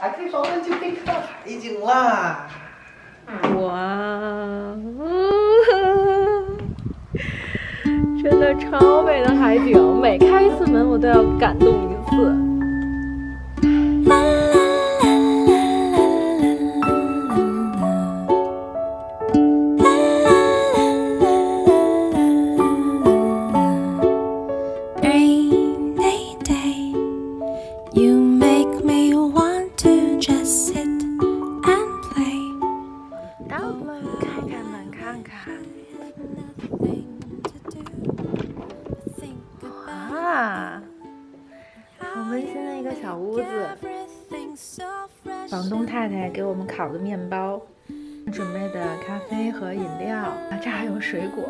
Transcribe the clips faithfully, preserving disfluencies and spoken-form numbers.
打开房门就可以看海景啦！ 哇，真的超美的海景，每开一次门我都要感动一次。小屋子，房东太太给我们烤的面包，准备的咖啡和饮料，啊，这还有水果。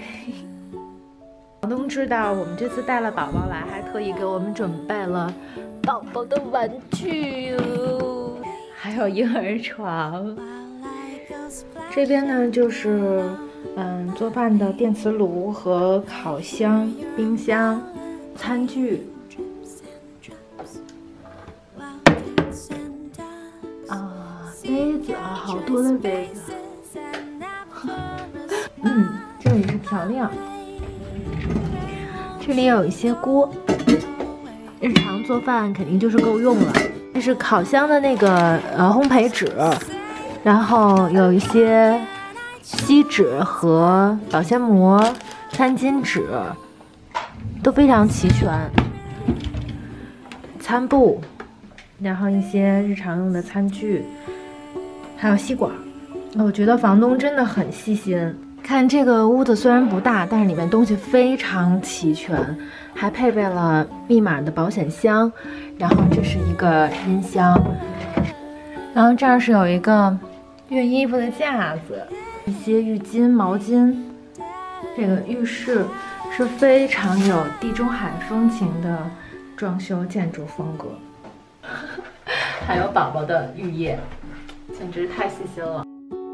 房东知道我们这次带了宝宝来，还特意给我们准备了宝宝的玩具哦，还有婴儿床。这边呢就是嗯做饭的电磁炉和烤箱、冰箱、餐具。杯子啊，好多的杯子。嗯，这里是调料，这里有一些锅，日常做饭肯定就是够用了。这是烤箱的那个呃烘焙纸，然后有一些锡纸和保鲜膜、餐巾纸都非常齐全，餐布，然后一些日常用的餐具。还有吸管，我觉得房东真的很细心。看这个屋子虽然不大，但是里面东西非常齐全，还配备了密码的保险箱，然后这是一个音箱，然后这儿是有一个熨衣服的架子，一些浴巾、毛巾。这个浴室是非常有地中海风情的装修建筑风格，还有宝宝的浴液。简直太细心了。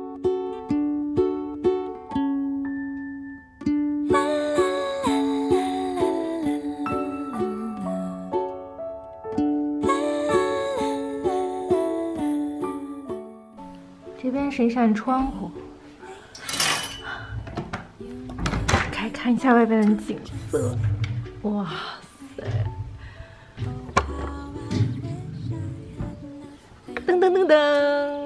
这边是一扇窗户，打开看一下外边的景色。哇塞！噔噔噔噔。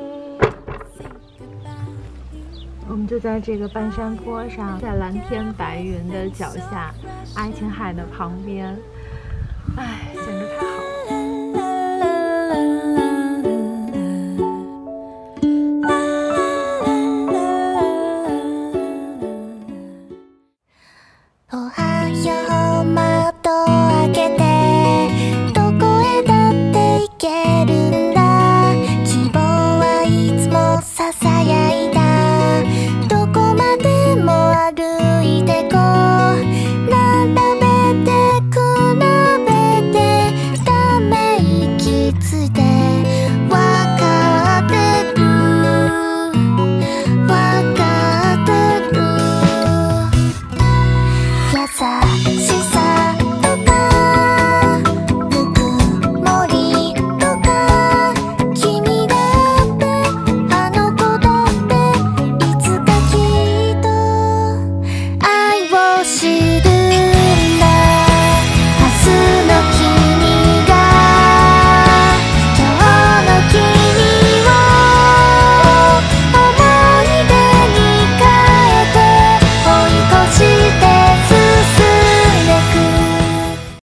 我们就在这个半山坡上，在蓝天白云的脚下，爱琴海的旁边。唉，